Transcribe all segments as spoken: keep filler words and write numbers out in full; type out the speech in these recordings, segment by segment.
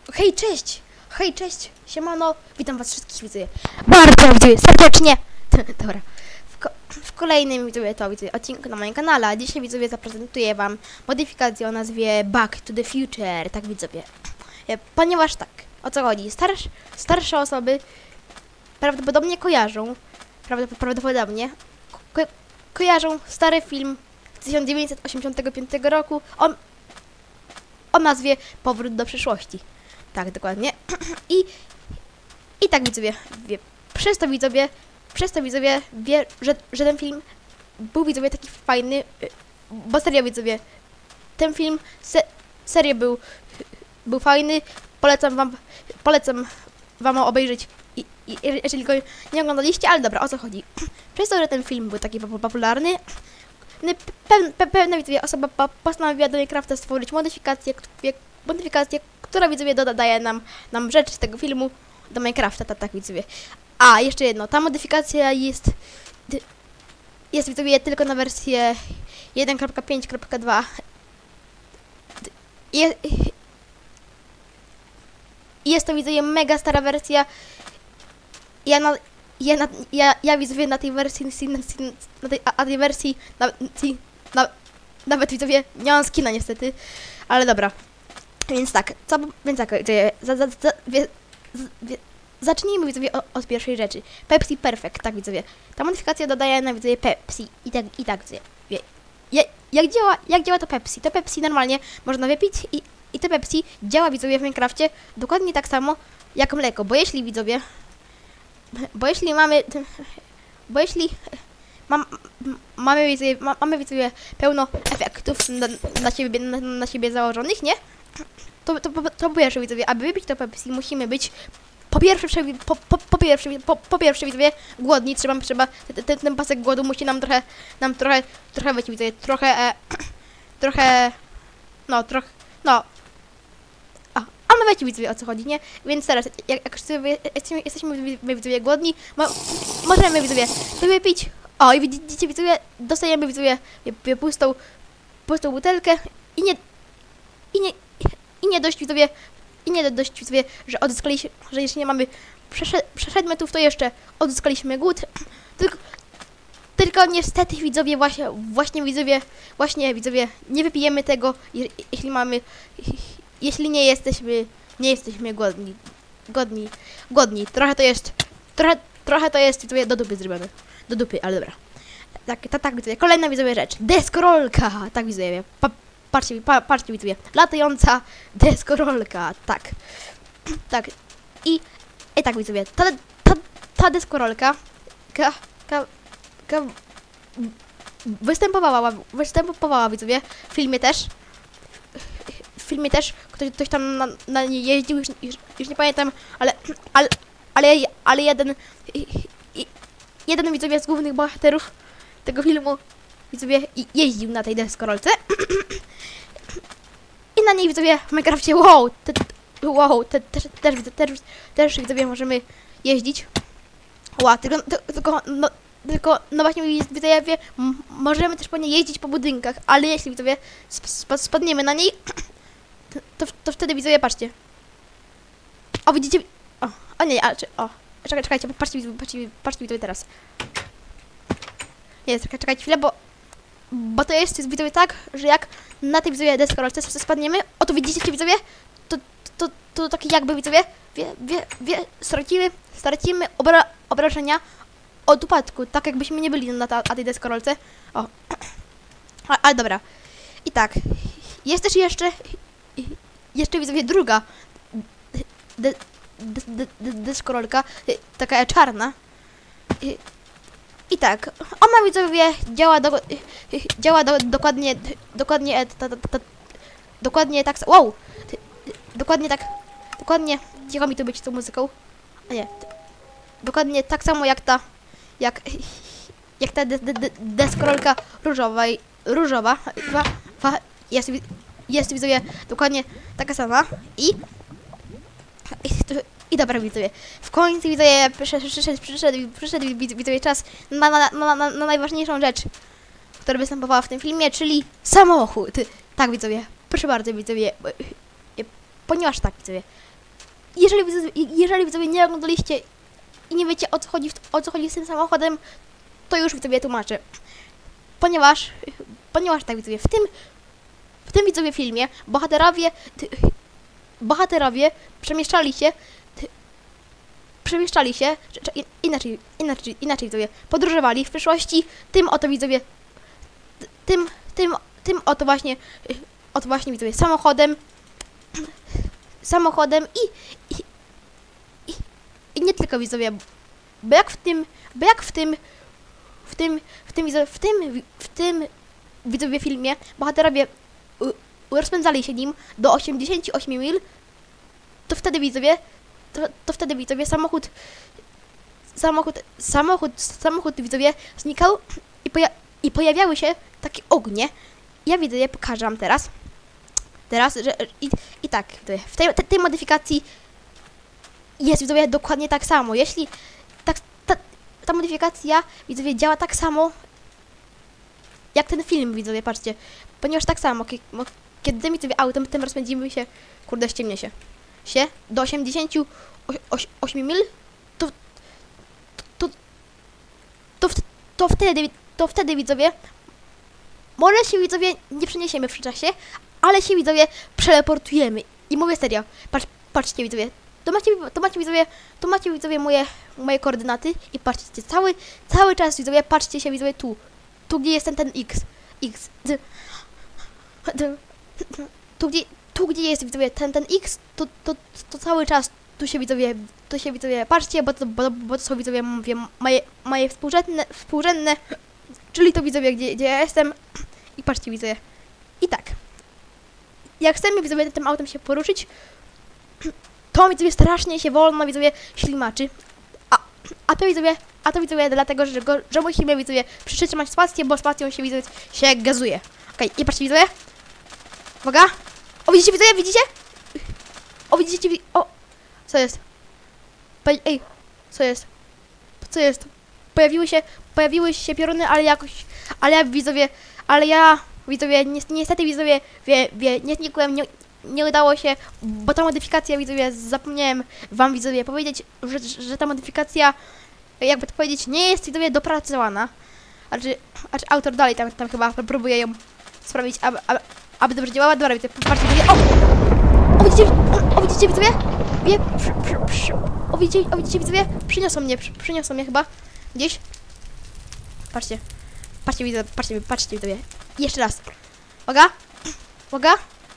Hej, cześć! Hej, cześć! Siemano! Witam was wszystkich, widzowie. Bardzo widzowie, serdecznie! Dobra. W, ko w kolejnym, widzowie, to widzowie, odcinku na moim kanale. A dzisiaj, widzowie, zaprezentuję wam modyfikację o nazwie Back to the Future. Tak, widzowie. E, ponieważ tak, o co chodzi? Starsz starsze osoby prawdopodobnie kojarzą, prawdop prawdopodobnie ko kojarzą stary film z tysiąc dziewięćset osiemdziesiątego piątego roku o, o nazwie Powrót do przyszłości. Tak, dokładnie. I, i tak, widzowie, wie, przez to widzowie, przez to widzowie wie, że, że ten film był, widzowie, taki fajny, bo serio, widzowie, ten film se, serio był, był fajny, polecam wam, polecam wam obejrzeć, i, i, jeżeli go nie oglądaliście, ale dobra, o co chodzi? Przez to, że ten film był taki popularny, pewna, pe, pewna, widzowie, osoba postanowiła do Minecrafta stworzyć modyfikację, modyfikację, która, widzowie, dodaje nam, nam rzeczy z tego filmu do Minecrafta, tak, tak, widzowie. A, jeszcze jedno, ta modyfikacja jest, jest, widzowie, tylko na wersję jeden kropka pięć kropka dwa. Jest, jest to, widzowie, mega stara wersja. Ja, na, ja, na, ja, ja widzowie, na tej wersji, na, na, tej, a tej wersji, na, na, nawet, widzowie, nie mam skina, niestety, ale dobra. Więc tak, co, więc tak, za, za, za, wie, wie, zacznijmy, widzowie, od pierwszej rzeczy. Pepsi Perfect, tak, widzowie. Ta modyfikacja dodaje na, widzowie, Pepsi i tak, i tak, widzowie. Wie, jak, jak, działa, jak działa to Pepsi? To Pepsi normalnie można wypić i, i to Pepsi działa, widzowie, w Minecrafcie dokładnie tak samo jak mleko, bo jeśli, widzowie, bo jeśli mamy, bo jeśli mam, mamy, widzowie, ma, mamy, widzowie, pełno efektów na, na, siebie, na, na siebie założonych, nie? To, to, to, to po pierwsze, widzowie, aby wypić to Pepsi, musimy być po pierwsze, po, po, po pierwsze, po, po pierwsze, widzowie, głodni, trzeba, trzeba ten, ten pasek głodu musi nam trochę, nam trochę, trochę być, widzowie, trochę, e, trochę, no, trochę, no, a, a no wiecie, widzowie, o co chodzi, nie? Więc teraz, jak, jak sobie, jesteśmy, jesteśmy, widzowie, głodni, mo, możemy, widzowie, to wypić, o, i widzicie, widzowie, dostajemy, widzowie, pustą, pustą butelkę i nie, i nie, I nie dość, widzowie, i nie dość, widzowie, że odzyskaliśmy, że jeszcze nie mamy przeszedłmetrów, to jeszcze odzyskaliśmy głód. Tylko, tylko niestety, widzowie, właśnie, właśnie, widzowie, właśnie, widzowie, nie wypijemy tego, jeśli mamy, jeśli nie jesteśmy, nie jesteśmy głodni, głodni, głodni. Trochę to jest, trochę, trochę to jest, widzowie, do dupy zrobione, do dupy, ale dobra. Tak, tak, tak, widzowie, kolejna, widzowie, rzecz, deskorolka, tak, widzowie, pa, Patrzcie, pa, patrzcie, widzowie, latająca deskorolka, tak, tak, i, i tak, widzowie, ta, ta, ta deskorolka ka, ka, ka, występowała, występowała, widzowie, w filmie też, w filmie też, ktoś, ktoś tam na, na niej jeździł, już, już, już nie pamiętam, ale, ale, ale, ale jeden, jeden, widzowie, z głównych bohaterów tego filmu, widzowie, jeździł na tej deskorolce. I na niej, widzowie, w Minecrafcie, wow, te, wow, te, też, też, też, też, widzowie, możemy jeździć. Wow, tylko, tylko, no, tylko, no właśnie, widzowie, możemy też po niej jeździć po budynkach, ale jeśli, widzowie, sp spadniemy na niej, to, to wtedy, widzowie, patrzcie. O, widzicie, o, o nie, ale, czy, o, czekaj, czekajcie, patrzcie, patrzcie, patrzcie, widzowie, teraz. Nie, czekaj, czekajcie chwilę, bo Bo to jest, jest, widzowie, tak, że jak na tej, widzowie, deskorolce spadniemy, o, to widzicie, widzowie, to, to, to, to takie jakby, widzowie, wie, wie, wie, stracimy, stracimy obra, obrażenia od upadku, tak jakbyśmy nie byli na, ta, na tej deskorolce. O, A, ale dobra. I tak, jest też jeszcze, jeszcze, widzowie, druga de, de, de, de, deskorolka, taka czarna. I tak, ona, widzowie, działa, do, działa do, dokładnie, dokładnie, ta, ta, ta, dokładnie tak, wow, dokładnie tak, dokładnie, cicho mi tu być z tą muzyką, a nie, dokładnie tak samo jak ta, jak, jak ta de, de, de, deskorolka różowa, różowa, jest, jest, widzowie, dokładnie taka sama i, i I dobra, widzowie, w końcu, widzowie, przyszedł, przyszedł, przyszedł, przyszedł widzowie, czas na, na, na, na, na najważniejszą rzecz, która występowała w tym filmie, czyli samochód. Tak, widzowie, proszę bardzo, widzowie, ponieważ tak, widzowie, jeżeli widzowie, jeżeli widzowie nie oglądaliście i nie wiecie o co chodzi, o co chodzi z tym samochodem, to już widzowie tłumaczę. Ponieważ, ponieważ tak widzowie, w tym, w tym widzowie filmie bohaterowie, ty, bohaterowie przemieszczali się, ty, przemieszczali się, czy, czy, inaczej, inaczej, inaczej widzowie, podróżowali w przyszłości, tym oto widzowie, tym, tym, tym oto właśnie, oto właśnie widzowie, samochodem, samochodem i, i, i, i nie tylko widzowie, bo jak w tym, bo jak w tym, w tym, w tym, widzowie, w tym, w tym widzowie filmie bohaterowie u, rozpędzali się nim do osiemdziesięciu ośmiu mil, to wtedy widzowie, to, to wtedy widzowie samochód, samochód, samochód, samochód widzowie znikał i, poja i pojawiały się takie ognie. Ja widzowie pokażę wam teraz, teraz, że i, i tak, w tej, tej modyfikacji jest widzowie dokładnie tak samo. Jeśli tak, ta, ta modyfikacja widzowie działa tak samo jak ten film widzowie, patrzcie, ponieważ tak samo, kiedy widzowie autem tym rozpędzimy się, kurde ściemnie się, się do osiemdziesięciu ośmiu mil, to to, to, to, to wtedy, to wtedy widzowie, może się widzowie nie przeniesiemy w czasie, ale się widzowie przeleportujemy. I mówię serio, patrz, patrzcie widzowie, to macie, to macie widzowie, to macie widzowie moje, moje koordynaty i patrzcie, cały, cały czas widzowie, patrzcie się widzowie tu, tu gdzie jest ten, ten X, X, d, d, tu gdzie, tu gdzie jest widzowie ten, ten X, to, to, to cały czas tu się widzowie, tu się widzowie, patrzcie, bo to, bo, bo to są widzowie, mówię, moje, moje współrzędne, współrzędne, czyli to widzowie, gdzie, gdzie ja jestem i patrzcie widzowie, i tak. Jak chcemy widzowie tym autem się poruszyć, to widzowie strasznie się wolno widzowie ślimaczy. A, a to widzowie, a to widzowie dlatego, że, go, że musimy widzowie przytrzymać spację, bo spacją się widzowie się gazuje. Okej, okay, i patrzcie widzowie. Uwaga. O, widzicie widzowie, widzicie? O, widzicie, o. Co jest? Po, ej, co jest? Co jest? Pojawiły się, pojawiły się pioruny, ale jakoś, ale ja widzowie, ale ja widzowie, ni niestety widzowie, wie, wie, nie znikłem, nie, nie udało się, bo ta modyfikacja widzowie, zapomniałem wam widzowie powiedzieć, że, że ta modyfikacja, jakby to powiedzieć, nie jest widzowie dopracowana, a czy, a czy autor dalej tam, tam chyba próbuje ją sprawić, aby, aby, aby dobrze działała. Dobra, widzę, patrzcie, widzę, o! O, widzicie, o, o, widzicie widzowie? Wie, przy, przy, przy, o, widzicie, o, widzicie widzowie? Przyniosą mnie, przy, przyniosą mnie chyba gdzieś. Patrzcie, patrzcie widzowie, patrzcie, patrzcie widzowie. Jeszcze raz. Uwaga, uwaga.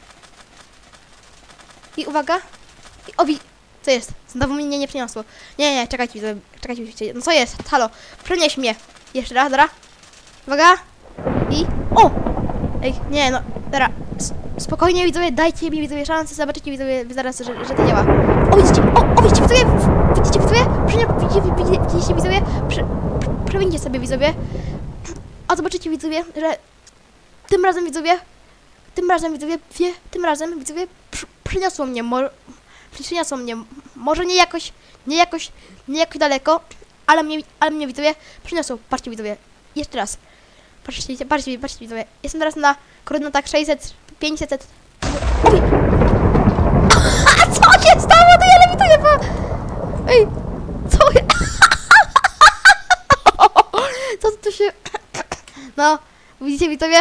I uwaga. I obi... Co jest? Znowu mnie nie przyniosło. Nie, nie, czekajcie, widzowie, czekajcie, widzowie. No co jest? Halo, przenieś mnie. Jeszcze raz, dobra. Uwaga. I... O! Ej, nie, no, dobra. Spokojnie widzowie, dajcie mi widzowie szansę, zobaczycie widzowie zaraz, że, że to działa. O, widzicie, o, o widzicie widzowie, widzicie widzowie, widzicie, widzicie, widzicie widzowie, Prze, przewincie sobie widzowie, a zobaczycie widzowie, że tym razem widzowie, tym razem widzowie, wie, tym razem widzowie przy, przyniosło mnie, mo, przyniosło mnie, może nie jakoś, nie jakoś, nie jakoś daleko, ale mnie, ale mnie widzowie przyniosło, patrzcie widzowie, jeszcze raz. Patrzcie, patrzcie, patrzcie widzowie. Jestem teraz na koordynatach sześćset, pięćset. Oj! A co się stało? To ja lewituję, bo... Ej! Co ja... Co tu się... No, widzicie widzowie?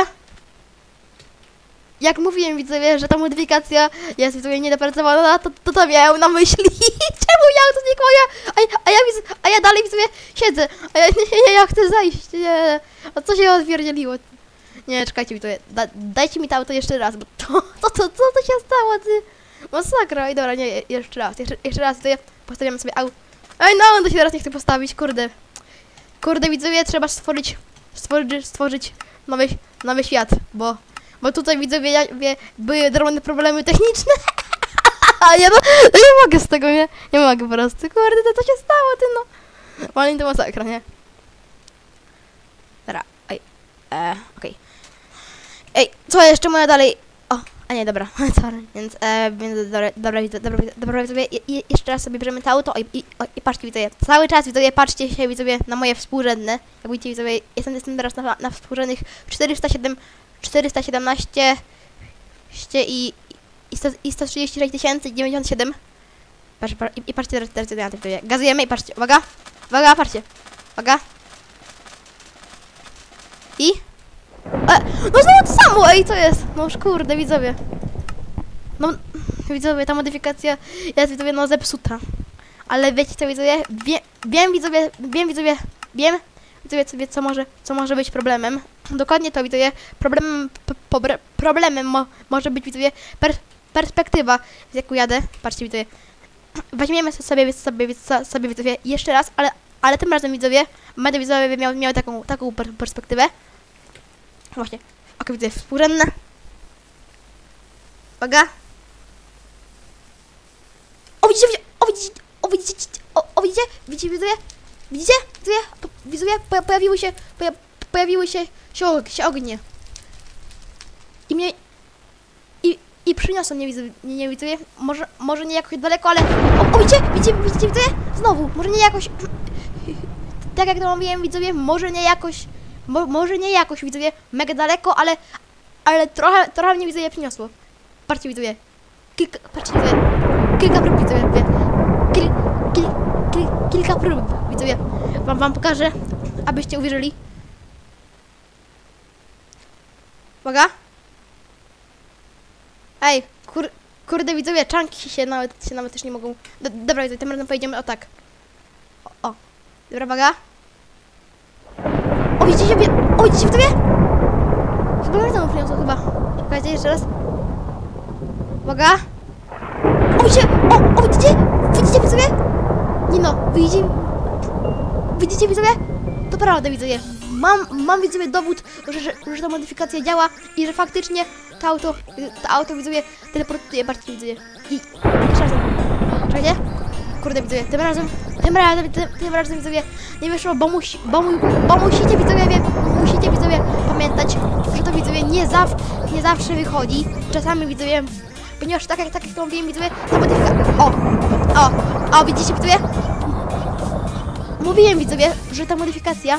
Jak mówiłem widzowie, że ta modyfikacja jest widzowie niedopracowana, to, to to miałem na myśli. Czemu ja to nie moja? A, a, ja, a ja dalej widzowie siedzę. A ja, nie, ja chcę zajść. Nie. A co się odpierdzieliło? Nie, czekajcie widzowie. Da, dajcie mi to auto jeszcze raz, bo to, to, to, co to się stało, ty? Masakra. I dobra, nie, jeszcze raz. Jeszcze, jeszcze raz tutaj postawiamy sobie auto. Ej, no, on to się teraz nie chce postawić, kurde. Kurde widzowie, trzeba stworzyć, stworzyć, stworzyć nowy, nowy świat, bo... Bo tutaj widzowie, ja, wie, były drobne problemy techniczne. A ja no, no nie mogę z tego, nie? Nie mogę po prostu. Kurde, to co się stało, ty no. Ale to masakra, nie? Dobra, ej, e, okej. Okay. Ej, co jeszcze moja dalej? O, a nie, dobra, sorry. Więc, e, więc dobra, dobra, dobra, dobra widzowie, i, i, jeszcze raz sobie bierzemy to auto i, i, o, i patrzcie widzowie, cały czas widzowie, patrzcie się widzowie na moje współrzędne. Jak widzicie widzowie, jestem, jestem teraz na, na współrzędnych czterysta siedem, czterysta siedemnaście i, i, sto, i sto trzydzieści sześć tysięcy dziewięćdziesiąt siedem. Patrz, patrz, i, i patrzcie teraz, teraz na tym widzowie. Gazujemy i patrzcie, uwaga, uwaga, patrzcie, uwaga. I? E, no znowu to samo, ej, co jest? No już kurde, widzowie. No, widzowie, ta modyfikacja jest, widzowie, no zepsuta. Ale wiecie co, widzowie? Wie, wiem, widzowie, wiem, widzowie, wiem, widzowie, co, co, może, co może być problemem. Dokładnie to, widzowie, problemem, po, problemem mo, może być, widzowie, per, perspektywa, z jaką jadę. Patrzcie, widzowie. Weźmiemy sobie, sobie, sobie, widzowie, jeszcze raz, ale, ale tym razem, widzowie, będę, widzowie, miał, miał taką, taką per, perspektywę. Właśnie, ok, widzowie, współrzędne. Uwaga. O, widzicie, o, widzicie, o, widzicie, o, o, widzicie, widzicie, widzowie, widzicie, widzowie, widzowie, po, pojawiły się, poja, pojawiły się, się, się ognie. I mnie, i, i przyniosą mnie, widzowie, nie, nie, widzowie, może, może nie jakoś daleko, ale, o, o widzicie, widzicie, widzicie, widzowie, znowu, może nie jakoś, tak jak to mówiłem, widzowie, może nie jakoś, mo, może nie jakoś, widzowie, mega daleko, ale, ale trochę, trochę mnie, widzowie, przyniosło. Patrzcie, widzowie, kilka, patrzcie, widzowie, kilka prób, widzowie, kil, kil, kil, kilka prób, widzowie, wam, wam pokażę, abyście uwierzyli. Uwaga. Ej, kur, kurde, widzowie, czanki się nawet, się nawet też nie mogą. Do, dobra, widzowie, tym razem pojedziemy o tak. O, o. Dobra, uwaga. O, widzicie, o, widzicie, widzowie? Chyba mnie tam przyniosło, chyba. Czekajcie, jeszcze raz. Uwaga. O, widzicie, o, o, widzicie? Widzicie, widzowie? Nie no, widzicie? Widzicie, widzowie? To prawda, widzowie. Mam, mam, widzowie, dowód, że, że, że ta modyfikacja działa i że faktycznie to auto, to auto, widzowie, teleportuje, patrzcie, widzowie. I jeszcze raz. Czekajcie. Kurde, widzowie, tym razem, tym razem, tym, tym razem, widzowie, nie wyszło, bo, musi, bo, bo musicie, widzowie, wie, musicie, widzowie, pamiętać, że to, widzowie, nie, zaw, nie zawsze wychodzi. Czasami, widzowie, ponieważ tak jak, tak jak to mówiłem, widzowie, ta modyfikacja... O, o, o, widzicie, widzowie? Mówiłem, widzowie, że ta modyfikacja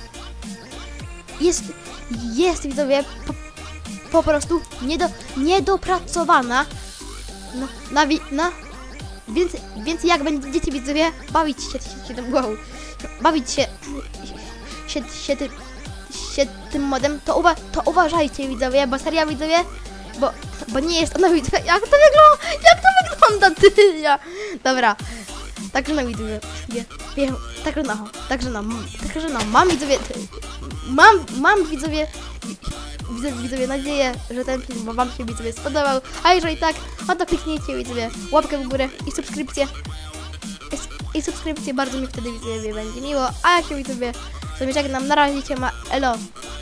jest, jest, widzowie, po, po prostu niedo, niedopracowana na, na, na więc, więc jak będziecie, widzowie, bawić się, się, się tym głową, bawić się, się, się, tym, się tym modem, to, uwa, to uważajcie, widzowie, bo seria, widzowie, bo, bo nie jest ona, widzowie, jak to wygląda, jak to wygląda, ty, ja, dobra, także no, widzowie, wie, wiem, także no, także no, także no, mam, widzowie, mam, mam, widzowie, widzowie, nadzieję, że ten film wam się, widzowie, spodobał, a jeżeli tak, no to kliknijcie, widzowie, łapkę w górę i subskrypcję, i, i subskrypcję, bardzo mi wtedy, widzowie, będzie miło, a ja się, widzowie, sobie żegnam, na razie, ma elo.